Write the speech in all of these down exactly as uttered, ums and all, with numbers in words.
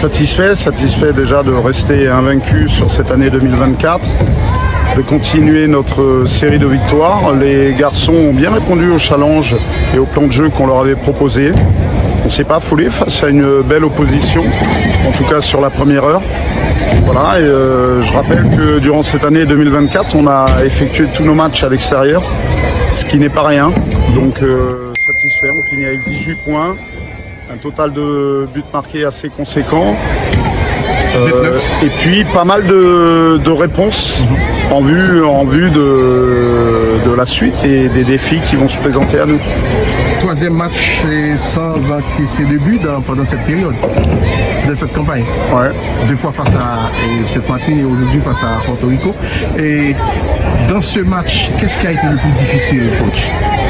satisfait, satisfait déjà de rester invaincu sur cette année deux mille vingt-quatre, de continuer notre série de victoires. Les garçons ont bien répondu au challenge et au plan de jeu qu'on leur avait proposé. On ne s'est pas affolé face à une belle opposition, en tout cas sur la première heure. Voilà, et euh, je rappelle que durant cette année deux mille vingt-quatre, on a effectué tous nos matchs à l'extérieur, ce qui n'est pas rien. Donc euh, satisfait, on finit avec dix-huit points, un total de buts marqués assez conséquent. Euh, et puis pas mal de, de réponses en vue, en vue de, de la suite et des défis qui vont se présenter à nous. Troisième match sans encaisser de but pendant cette période, de cette campagne. Ouais. Deux fois face à cette Martine et aujourd'hui face à Porto Rico. Et dans ce match, qu'est-ce qui a été le plus difficile, coach?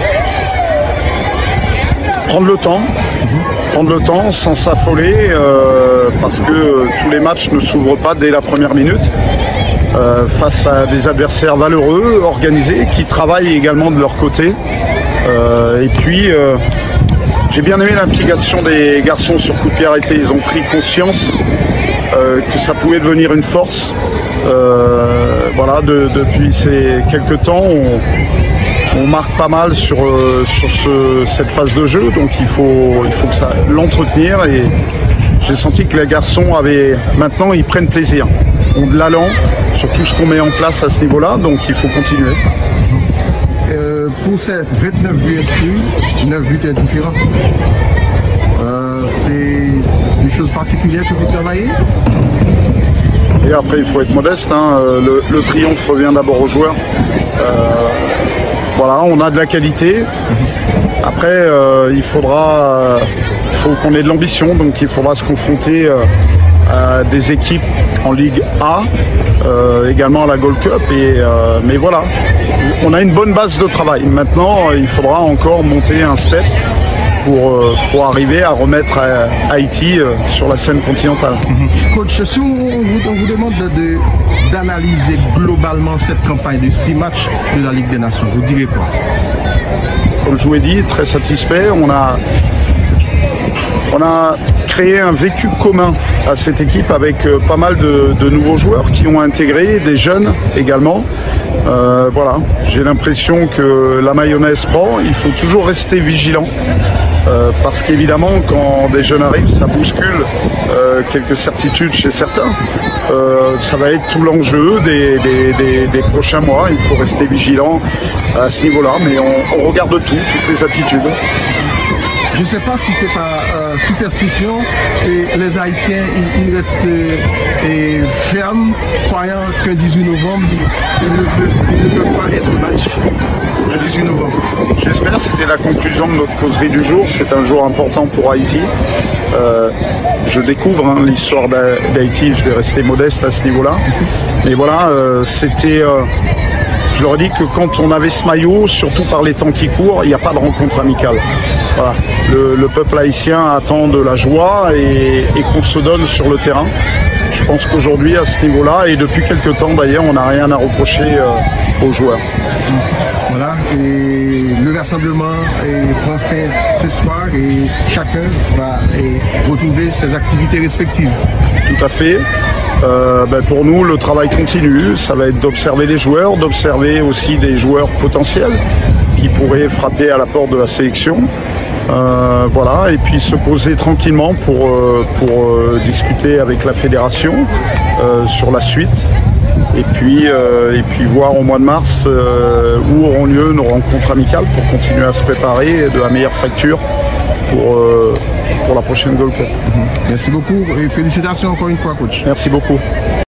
Prendre le temps, mmh. prendre le temps sans s'affoler, euh, parce que tous les matchs ne s'ouvrent pas dès la première minute. Euh, face à des adversaires valeureux, organisés, qui travaillent également de leur côté. Euh, et puis, euh, j'ai bien aimé l'implication des garçons sur coup de pied arrêté. Ils ont pris conscience euh, que ça pouvait devenir une force. Euh, voilà, de, depuis ces quelques temps, on, on marque pas mal sur, euh, sur ce, cette phase de jeu. Donc il faut, il faut que ça l'entretenir. Et j'ai senti que les garçons avaient, maintenant, ils prennent plaisir, ont de l'allant sur tout ce qu'on met en place à ce niveau-là. Donc il faut continuer. Euh, pour ces vingt-neuf buts inscrits, neuf buts indifférents, euh, c'est des choses particulières que vous travaillez? Et après, il faut être modeste, hein. le, le triomphe revient d'abord aux joueurs. Euh, voilà, on a de la qualité. Après, euh, il faudra, euh, il faut qu'on ait de l'ambition, donc il faudra se confronter euh, à des équipes en Ligue A, euh, également à la Gold Cup. Et, euh, mais voilà, on a une bonne base de travail. Maintenant, il faudra encore monter un step pour, euh, pour arriver à remettre euh, Haïti euh, sur la scène continentale. Mm-hmm. Coach, si on vous, on vous demande de, d'analyser globalement cette campagne de six matchs de la Ligue des Nations, vous direz quoi? Comme je vous ai dit, très satisfait. On a, on a créé un vécu commun à cette équipe avec euh, pas mal de, de nouveaux joueurs qui ont intégré, des jeunes également. Euh, voilà, j'ai l'impression que la mayonnaise prend. Il faut toujours rester vigilant. Euh, parce qu'évidemment, quand des jeunes arrivent, ça bouscule euh, quelques certitudes chez certains. Euh, ça va être tout l'enjeu des, des, des, des prochains mois. Il faut rester vigilant à ce niveau-là, mais on, on regarde tout, toutes les attitudes. Je ne sais pas si c'est par euh, superstition et les Haïtiens ils, ils restent euh, fermes, croyant qu'un dix-huit novembre, ils ne peuvent pas être battus. Le dix-huit novembre. J'espère, c'était la conclusion de notre causerie du jour. C'est un jour important pour Haïti. Euh, je découvre hein, l'histoire d'Haïti, je vais rester modeste à ce niveau-là. Mais voilà, euh, c'était... Euh, je leur ai dit que quand on avait ce maillot, surtout par les temps qui courent, il n'y a pas de rencontre amicale. Voilà. Le, le peuple haïtien attend de la joie et, et qu'on se donne sur le terrain. Je pense qu'aujourd'hui, à ce niveau-là, et depuis quelques temps d'ailleurs, on n'a rien à reprocher euh, aux joueurs. Voilà, et le rassemblement prend fin ce soir et chacun va et, retrouver ses activités respectives. Tout à fait. Euh, ben pour nous, le travail continue. Ça va être d'observer les joueurs, d'observer aussi des joueurs potentiels qui pourraient frapper à la porte de la sélection. Euh, voilà, et puis se poser tranquillement pour, euh, pour euh, discuter avec la fédération euh, sur la suite. Et puis, euh, et puis voir au mois de mars euh, où auront lieu nos rencontres amicales pour continuer à se préparer de la meilleure facture pour, euh, pour la prochaine Gold Cup. Merci beaucoup et félicitations encore une fois, coach. Merci beaucoup.